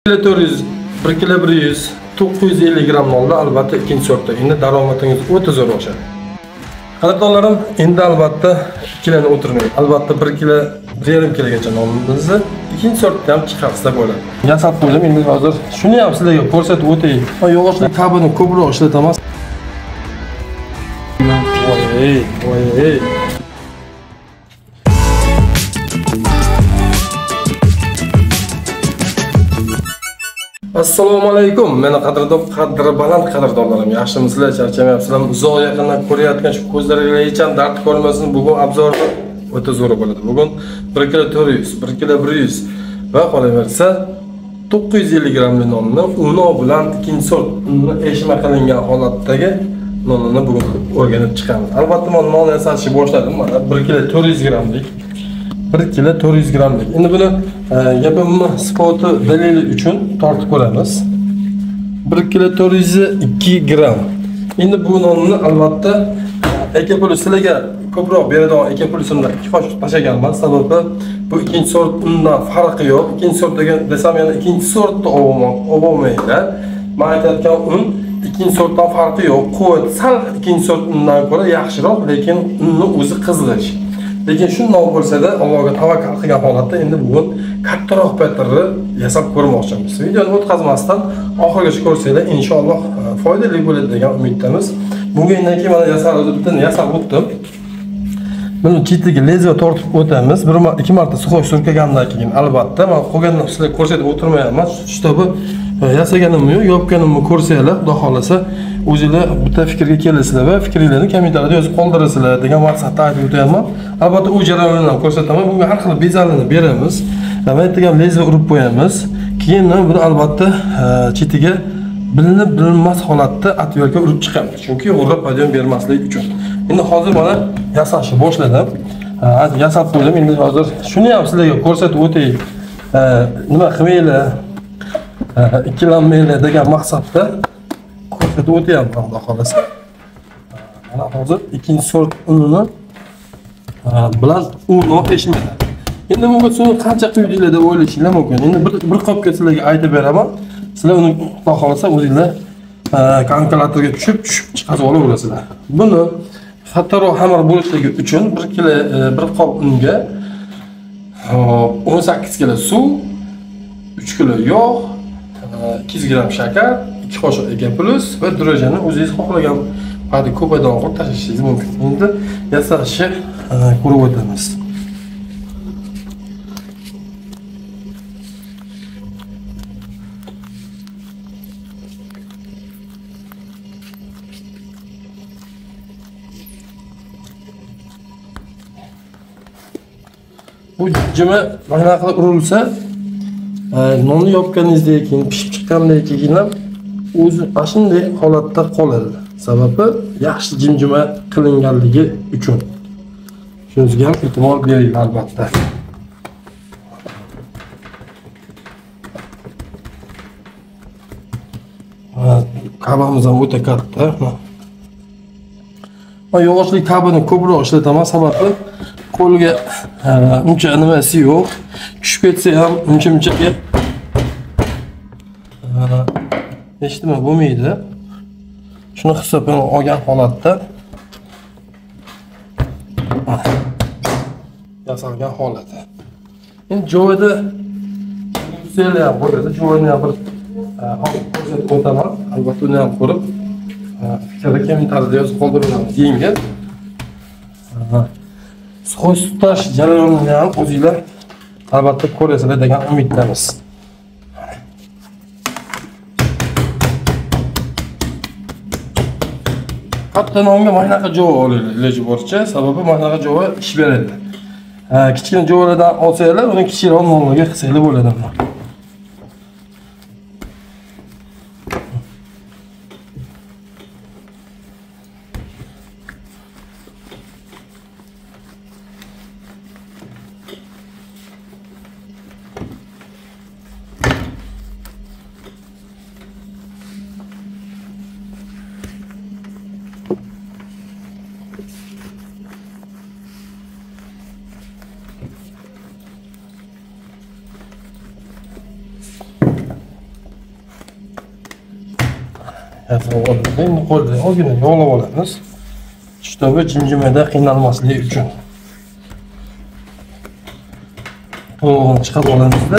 400, 1 kilo 100, 950 gram nonda albatta ikinci sortda. Endi daromadingiz o'ta zo'r o'xshadi. Qadrdonlarim, endi albatta ikkilanib o'tirmang. Albatta 1 kilo, 1,5 kilogacha nonimizni ikinci sortda ham chiqarsa bo'ladi. Yasab qo'ydim, endi hozir shuni ham sizlarga ko'rsatib o'tay. Yog'ochli kabini ko'proq ishlatamiz. Voy. Assalomu alaykum. Meni qadri baland qadrdonlarim. Yaxshimisizlar? Charchamayapsizlarmi? Uzoq yaqindan ko'rayotgan shu ko'zlaringizga hech ham dard ko'rmasin. Bugun obzorda o'ta zo'r bo'ladi. Bugun 1 kilo 400, 1 kilo 100 va qolaversa 950 gramli nonni uni bilan ikinchi sort eshma qilingan holatdagi nonni bugun o'rganib chiqamiz. Albatta men non yasashni boshladim. Mana 1 kilo 400 gramlik 1 kilo 400 gramlik. Endi buni gapimni isboti dalili uchun tortib ko'ramiz. 1 kilo 402 gram. Endi bu nonni albatta aka puli sizlarga ko'proq beradigan aka pulisini 2 qoshiq tashlaganman. Sababi bu ikkinchi sort undan farqi yo'q. Ikkinchi sort degan desam yana ikkinchi sortda olmaydilar. Men aytayotgan un ikkinchi sortdan farqi yo'q. Quvvat sal ikkinchi sort undan ko'ra yaxshiroq, lekin unni o'zi qizg'ish. Lekin shunday bo'lsa-da, Allohga tavakkal qilgan holatda endi bugun kattaroq patirni yasab ko'rmoqchimiz. Videoni o'tkazmasdan oxirigacha ko'rsanglar, inshaalloh foydali bo'ladi degan umiddamiz. Bugundan keyin mana yasab o'tdim. Buni chetiga lezva tortib o'tamiz. 2 marta suxoy surkagandan keyin albatta men qolganini sizlarga ko'rsatib o'tirmayapman. Shtobi yasaganimni yo'q, yopganimni ko'rsanglar, xudo xolasa o'zingizlar bitta fikrga kelasizlar va fikringizni kommentariyada yozib qoldirasizlar degan maqsadda aytib o'tyapman. Albatta u jarayonni ham ko'rsataman. Bunga har xil bezalini beramiz. Va aytgan lezva urib qo'yamiz. Keyin buni albatta chetiga bilinmas holatda atverga urib chiqamiz. Chunki o'rab podyon bermaslik uchun. Endi hozir mana yasashni boshladim. Yasab qo'ydim. Endi hozir shuni ham sizlarga ko'rsatib o'tay. Nima qilmaylar? Ikkilanmaylar degan maqsadda ko'rsatib o'tyapman, xudo xolasa. Mana hozir ikkinchi sort unini bilan uni pishmaydi. Endi bunga suvni qancha quydilar deb o'ylashinglar mumkin. Endi bir qopga sizlarga aytib beraman. Sizlar uni xudo xolasa o'zingizlar kalkulyatorga tushib chiqarib olaverasizlar. Buni xattaroq xamir bo'lishligi uchun 1 kilo 1 qop unga 18 kilo suv, 3 kilo yog', 200 gram shakar, 2 qoshiq eka plus va drojani o'zingiz xohlagan qadar ko'paydan qilib tashlashingiz mumkin. Endi yasashni ko'rib o'tamiz. Bu jima mana qilib urilsa, nonni yopganingizdan keyin pishib chiqqandan keyin ham o'zi shunday holatda qoladi. Sababi yaxshi jimjima qilinganligi uchun. Shunga ham e'tibor bering albatta. Kabimiz ham o'ta katta. Men yog'ochli kabini ko'proq ishlataman, sababi qo'lga uncha nimasi yo'q. Tushib ketsa ham uncha-munchaga hech nima bo'lmaydi. Shuni hisobga olgan holatda yasalgan holati. Endi joyida yukselar ham bo'ladi. Joyini ham bir ko'rsatib o'taman. Albatta uni ham ko'rib fikrni kommentariyada yozib qoldiramiz yengil. Suxoy tutash jarayonini ham o'zingizlar albatta ko'rasizlar degan umiddamiz. Katta nonga mana shunaqa jova olinglar, iloji boricha, sababi mana shunaqa jova ish beradi. Kichkina jovalardan olsanglar, uni kichikroq nonlarga qilsanglar bo'ladi. Endi qo'lda ozgina yog'lab olamiz. Shtobi jimjimada qiynalmasligi uchun. To'g'rini chiqarib olamizda.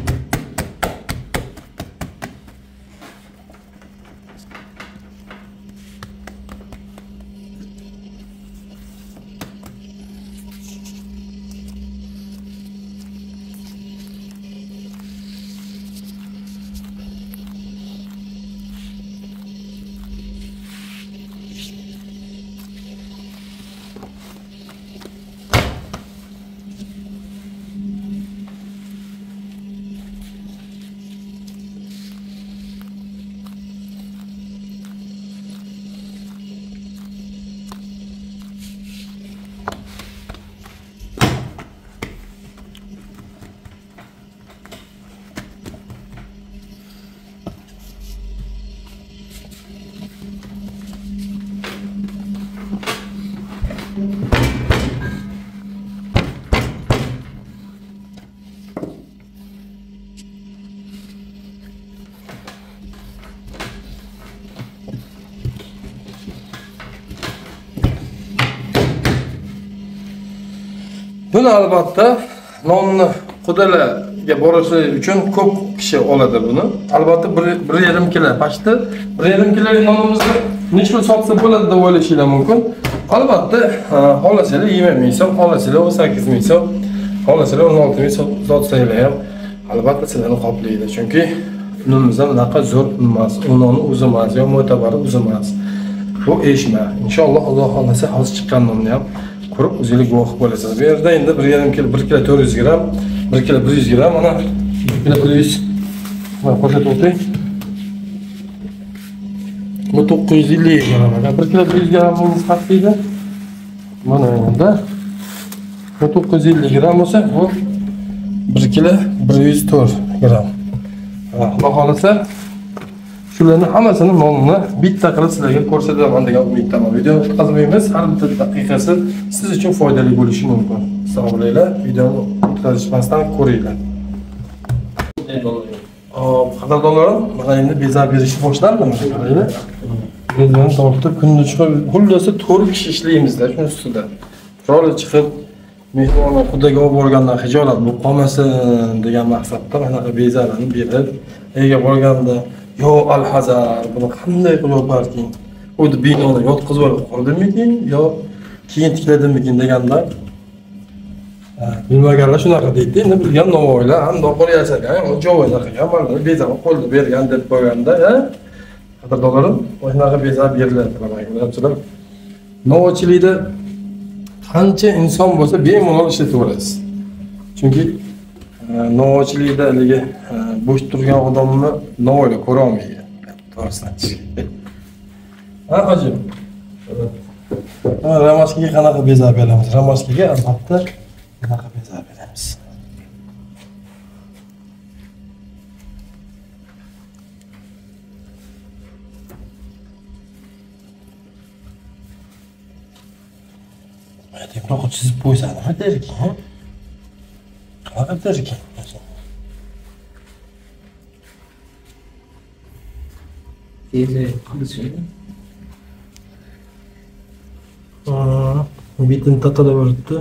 Buni albatta nonni qudalarga borishi uchun ko'p kishi oladi buni. Albatta 1,5 kilo pashti, 1,5 kilo nonimizni necha pul sotsa bo'ladi deb o'ylashinglar mumkin. Albatta, xohlasanglar 20 ming so'm, xohlasanglar 18 ming so'm, xohlasanglar 16 ming so'm sotsanglar ham albatta sizlarni qoplaydi. Chunki unimiz ham unaqa zo'r emas, unoni o'zi emas, yo mo'tabari o'zi emas. Bu eshma. Inshaalloh Alloh xolasa hozir chiqqan nonni ham ko'rib o'zingiz guvoh bo'lasiz. Bu yerda endi 1,5 kilo, 1 kilo 400 gram, 1 kilo 100 gram, mana 1 kilo 100. Mana ko'rsatib o'tay. Bu 950 gram. 1 kilo 100 gramingiz qatlaydi. Mana endi bu 950 gram bo'lsa, bu 1 kilo 104 gram. Alloh xolasa shularni hammasini nonni bitta qilib sizlarga ko'rsataman degan umiddaman. Videoni o'tkazmaymiz, har bitta daqiqasi siz uchun foydali bo'lishi mumkin. Hisoblaylar, videoni o'tkazishmasdan ko'ringlar. Qadrdonlarim, mana endi bezab berishni boshlandi. Qaranglar. Bezani tortib kunda chiqib, xullasi 4 kishi ishlaymiz-da shuni ustida. Chiroyli chiqib, mehmonni xudoga olib borgandan xijolat bo'lib qolmasin degan maqsadda mana bezalarni berib, uyga borganda yo alhazar buni qanday qilib yoparkin? O'zi binoni yotqizib olib qoldimikin yo keyin tikladimikin deganda bilmaganlar shunaqa deydi. Endi bilgan Navoiylar ham do'qor yashagan, jo'vaza qilgan, mana bezani qo'lda bergan deb qo'yganda, qadrdonlarim, shunaqa bezab beriladi. Bilasizlar, Navoiychilikda qancha inson bo'lsa bemalol ishlataverasiz. Chunki Navoiychilikda haligi bo'sh turgan odamni Navoiyda ko'ra olmaydi. To'g'risini aytishga. Ha, hojim. Ramashkaga qanaqa bezab beramiz? Ramashkaga albatta qanaqa bezab beramiz? Tempoq chizib qo'ysam nima derkin? Qanaqa derkin? Bitin tatalab o'tdi.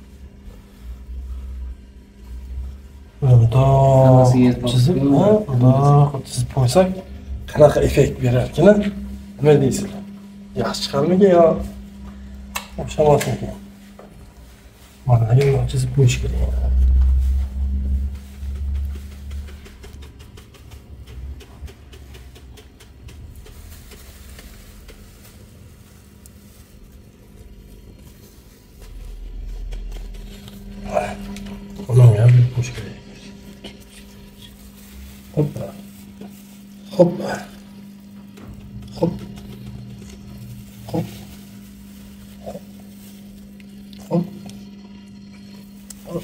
Bundoq chizib, bundoq chizib qo'ysak qanaqa effekt berarkin? Nima deysizlar? Yaxshi chiqarmikan yo o'xshamasmikan? Mana endi chizib qo'yish kerak. Onu ya bir boş gerek. Hoppa. Hoppa. Hop. Hop. Hop. Hop.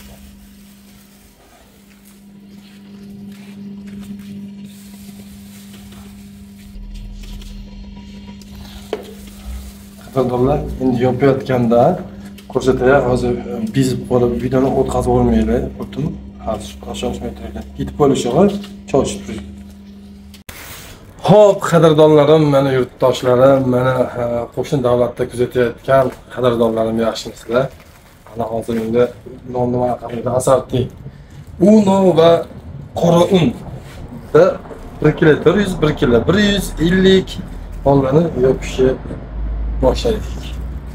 Qadrdonlar, endi yopayotganda ko'rsatay, hozir bezib qolib videoni o'tkazib o'rmaydi. O'tdim. Hozir shoshmay turgan. Ketib qolishi va cho'chib turdi. Xo'p, qadrdonlarim, mana yurtdoshlarim, mana qo'shni davlatda kuzatayotgan qadrdonlarim, yaxshimisizlar? Mana hozir endi nonni maqomida asarti. Un va qora un. 1 kilo 400, 1 kilo 150 hollarni yopishni boshladik.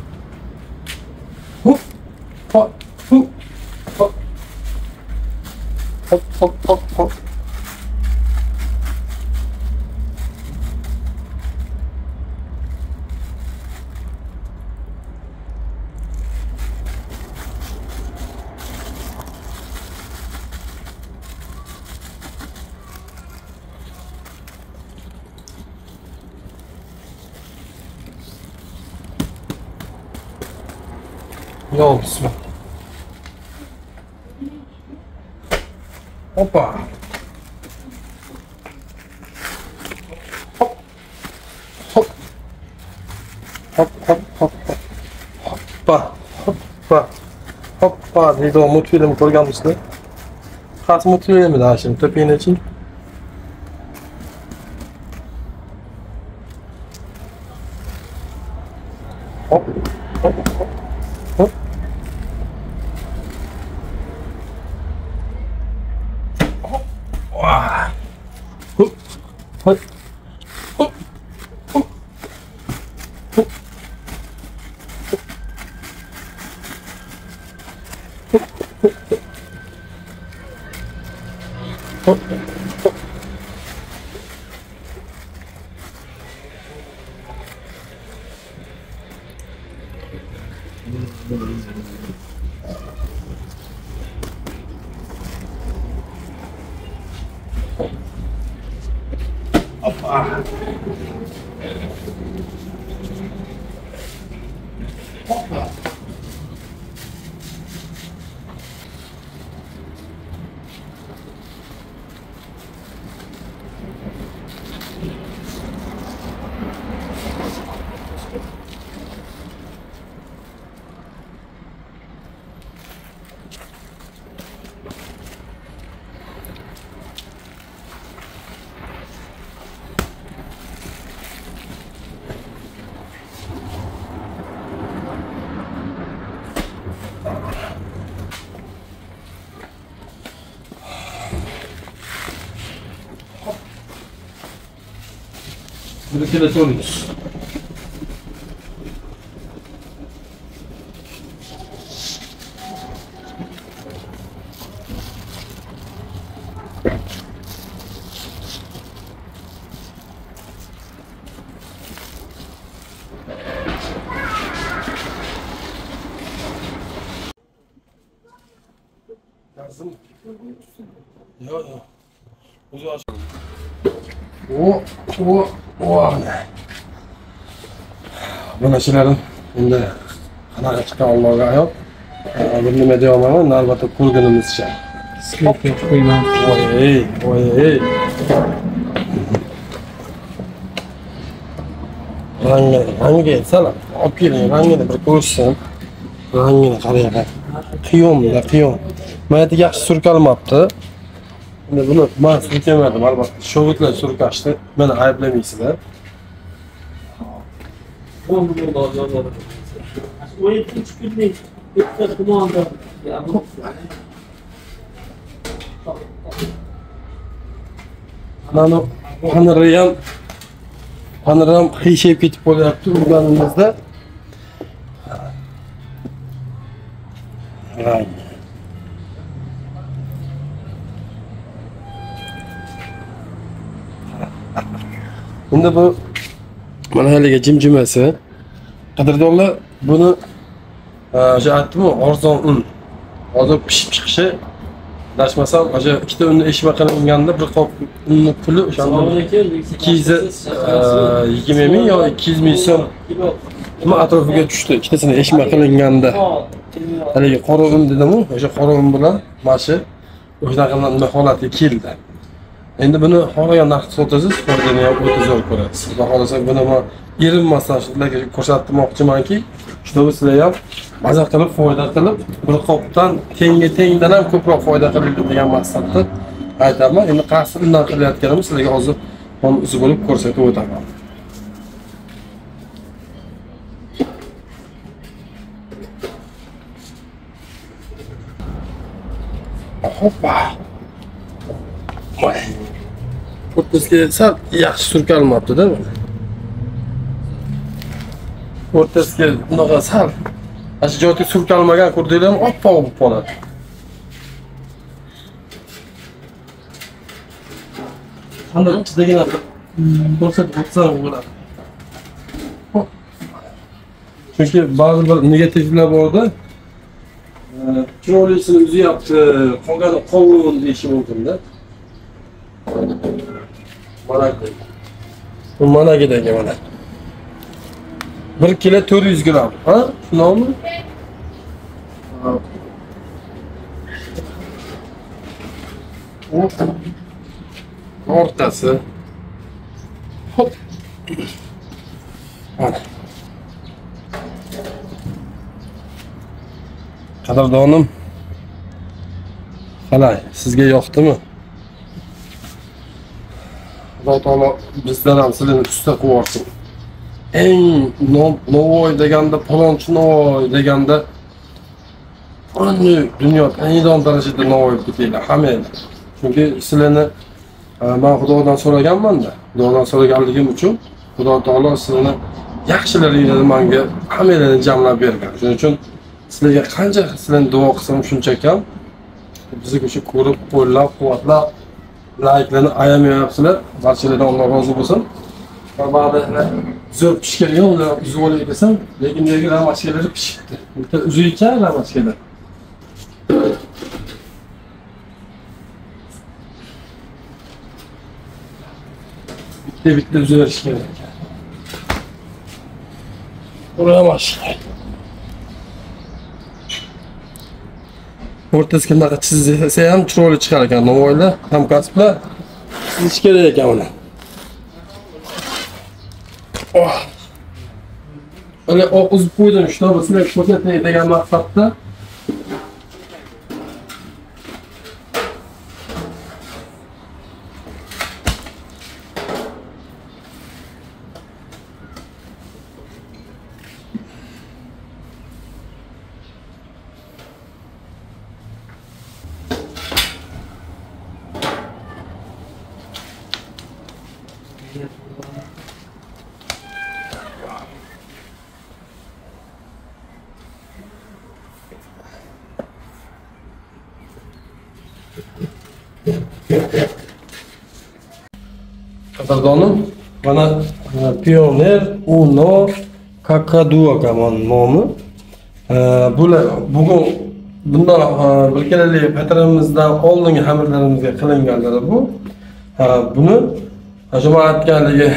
Hop, hop, hop, hop, hop, hop, hop, hop. Ya bismillah. Hoppa. Hop. Hop. Hop hop hop hop. Hoppa. Hoppa. Hoppa. Deydi o multfilm ko'rganmisizlar? Xas multfilmi daha şimdi tepeyine için. Hop. Hop. Hop. Hop. Vah. Hop. Hop. Hop. Hop. Hop. Hop. Hop. Hoppa. Hoppa. Bir kere soruyoruz. Yazdım. Yok. Uzağa açalım. Bu narsalarni endi qanaqa chiqqan Allohga ayon. Bir nima deyoman, albatta ko'rgunimizcha. Sklepga qo'yman. Voy. Rangi salam. Olib keling, rangini bir ko'rsin. Rangini qarang. Qiyom. Mana yaxshi surkalmabdi. Endi buni men surkamadim, albatta. Shovutlar surkashdi. Meni ayblamaysizlar. O'yin 3 kunlik bitta tumonda. Mana panoram qiyshayib ketib qolyapti urganimizda. Endi bu mana haliga jimjimasi. Qadrdonlar buni o'sha aytdim-ku, arzon un. Hozir pishib chiqishi dashmasam, o'sha ikkita unni eshma qilinganda bir qop unni puli o'shanda 220 ming yo 200 ming so'm nima atrofiga tushdi. Ikkitasini eshma qilinganda. Haligi qora un dedim-ku, o'sha qora un bilan mashi o'shaqa holatga keldi. Endi buni xohlagan narxda sotasiz, foydani ham o'ta zo'r ko'rasiz. Xudo xolasa buni men erinmasdan sizlarga ko'rsatmoqchimanki, shunda sizlar ham maza qilib, foyda qilib, bir qopdan tengdan ham ko'proq foyda qiling degan maqsadda aytaman. Endi qaysi undan qilayotganimni sizlarga hozir Onu izi bo'lib ko'rsatib o'taman. Hoppa. Voy. O'rtasiga sal yaxshi surkalmabdi-da. O'rtasiga bunaqa sal joyda surkalmagan ko'rdinglarmi? Oppoq bo'lib qoladi. Qanday ichidagina ko'rsatib o'tsam bo'ladi. Chunki ba'zi bir negativlar bor-da. Chiroylisini uzyapti, qolgani qovun deyishi mumkin-da. Bu managidagi mana. 1 kilo 400 gram, ha? Shunaqmi? O'rtasi. Hop. Mana. Qadrdonim, qalay, sizga yoqdimi? Xudo taolo bizdan ham sizlarni usta qilib yuborsin. Eng Navoiy deganda, palonchi Navoiy deganda dunyo taniydigan darajada Navoiy bitinglar hammanglar. Chunki sizlarni men Xudodan so'raganman-da. Xudodan so'raganligim uchun Xudo taolo sizlarni yaxshilaringizni menga hammanglarni jamlab bergan. Shuning uchun sizlarga qancha sizlarni duo qilsam shuncha kam. Bizga o'sha ko'rib, qo'llab-quvvatlab, like'larni ayamayapsizlar. Barchalardan Alloh rozi bo'lsin. Va ba'da zo'r pishgan ular uzib desam, lekin nega ramashkalari pishibdi. Bitta uzuycha ramashkalar. Bitta uzayirish kerak ekan. Ramashka. O'rtasiga bunaqa chizsa ham chiroyli chiqar ekan Navoiylar, hamkasblar chizish kerak ekan uni. Oh. Öyle uzib qo'ydim, shuni sizlarga ko'rsatay degan maqsadda. Qadrdonim, mana Pioner Uno Kakadua kamon nomi. Bugun bundan bir kelali patronimizdan oldingi xamirlarimizga qilinganlar bu. Buni juma aytganligi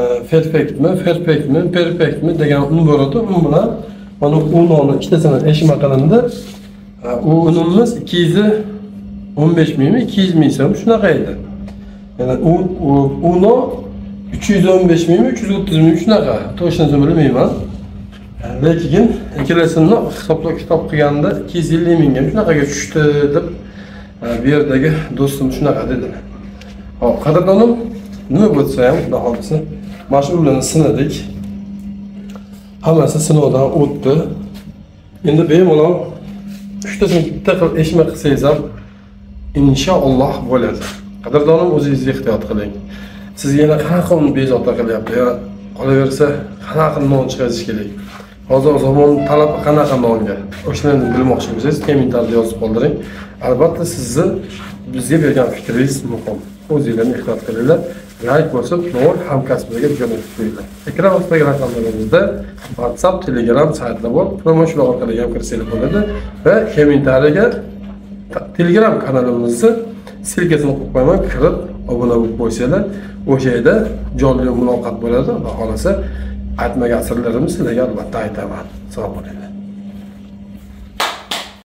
perfektmi degan un bor edi. Un bilan mana Uno'ni ikkitasini eshima qilindi. U unimiz 215 mingmi, 200 ming so'm shunaqa edi. Yani Uno 315 mingmi, 330 ming shunaqa. To'g'risini bilmayman. Lekin ikkalasini hisob qilganda 250 mingga shunaqaga tushdi deb bu yerdagi do'stim shunaqa dedi. Hop, qadrdonim, nima bo'lsa ham, xudo xolisa, mash'ullarni sinadik. Hammasi sinovdan o'tdi. Endi bemalol 3 tasini bitta qilib eshma qilsangiz ham inshaalloh bo'ladi. Qadrdonim, o'zingiz ehtiyot qiling. Sizga yana qanaqa un bezovta qilyapti ya? Qolaversa, qanaqa non chiqarish kerak? Hozir zamon talabi qanaqa nonga? O'shani bilmoqchi bo'lsangiz, kommentarda yozib qoldiring. Albatta sizni bizga bergan fikringiz muhim. O'zingizlarni ehtiyot qilinglar. Like bosib, to'g'ri hamkasblarga jo'natib qo'yinglar. Ekran ostidagi raqamlarimizda WhatsApp, Telegram saytlar bor. Mana shular orqali ham kirsanglar bo'ladi va kommentariyaga Telegram kanalimizni silkasini qo'yib qo'yaman, kirib obuna bo'lib qo'ysanglar, o'sha yerda jonli muloqot bo'ladi va xolasa aytmagan sirlarimni sizlarga albatta aytaman. Sog' bo'linglar.